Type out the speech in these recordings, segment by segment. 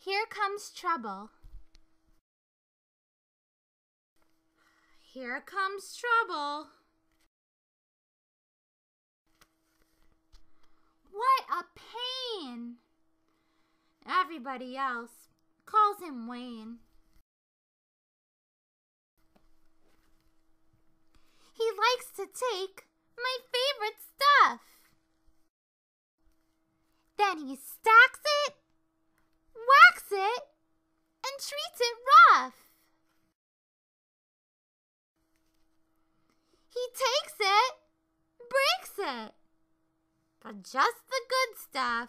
Here comes trouble. Here comes trouble. What a pain! Everybody else calls him Wayne. He likes to take my favorite stuff. Then he stacks it, whacks it, and treats it rough. He takes it, breaks it, but just the good stuff.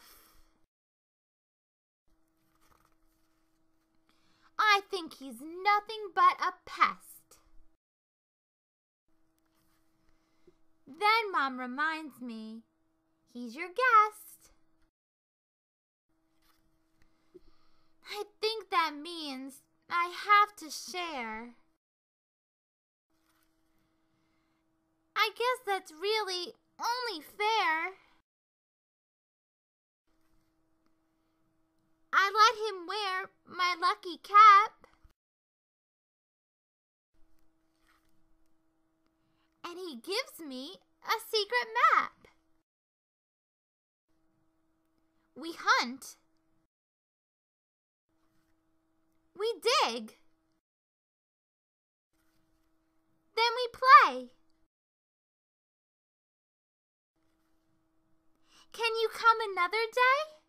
I think he's nothing but a pest. Then Mom reminds me, he's your guest. I think that means I have to share. I guess that's really only fair. I let him wear my lucky cap. And he gives me a secret map. We hunt. We dig. Then we play. Can you come another day?